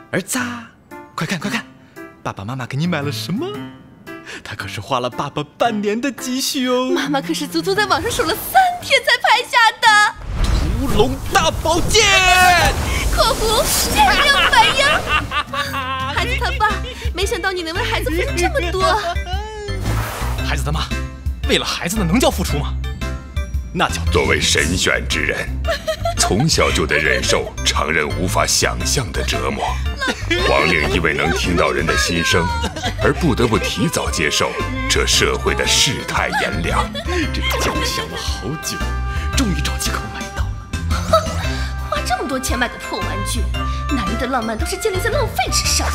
儿子啊，快看快看，爸爸妈妈给你买了什么？他可是花了爸爸半年的积蓄哦。 妈妈可是足足在网上守了3天才拍下的。 屠龙大宝剑 （括弧限量版呀！）孩子他爸，没想到你能为孩子付出这么多。 孩子的妈，为了孩子的能叫付出吗？那叫作为神选之人，从小就得忍受常人无法想象的折磨。王令因为能听到人的心声，而不得不提早接受这社会的世态炎凉。 这个觉我想了好久，终于找机口买到了。 花这么多钱买个破玩具，男人的浪漫都是建立在浪费之上。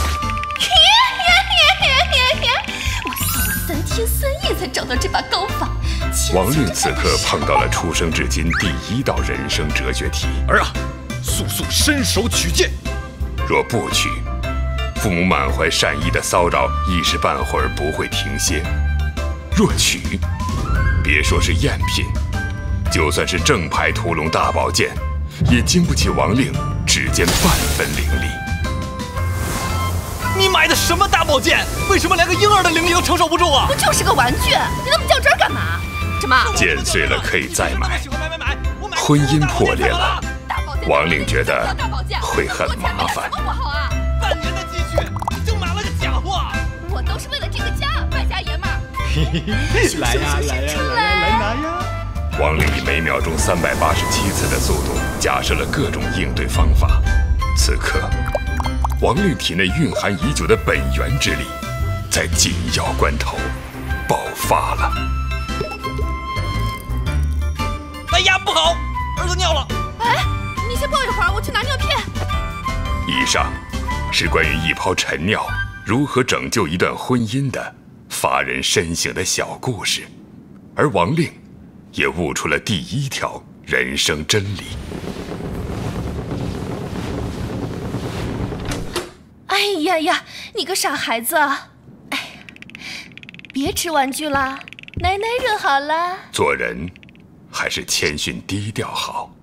我搜了3天3夜才找到这把高仿。 王令此刻碰到了出生至今第1道人生哲学题。 儿啊，速速伸手取剑。 若不取，父母满怀善意的骚扰一时半会儿不会停歇；若取，别说是赝品，就算是正牌屠龙大宝剑，也经不起王令指尖半分凌厉。 你买的什么大宝剑？为什么连个婴儿的灵力都承受不住啊？ 不就是个玩具，你那么较真干嘛？什么？ 剑碎了可以再买，婚姻破裂了，王令觉得会很麻烦。 半年的积蓄就买了个假货。 我都是为了这个家，败家爷们儿。 来呀来呀来呀来拿呀！ 王令以每秒钟387次的速度假设了各种应对方法。此刻，王令体内蕴含已久的本源之力，在紧要关头爆发了。 哎呀，不好，儿子尿了。 哎，你先抱一会儿，我去拿尿片。 以上是关于一泡陈尿如何拯救一段婚姻的发人深省的小故事，而王令也悟出了第1条人生真理。 哎呀呀，你个傻孩子！哎，别吃玩具啦，奶奶热好了。 做人还是谦逊低调好。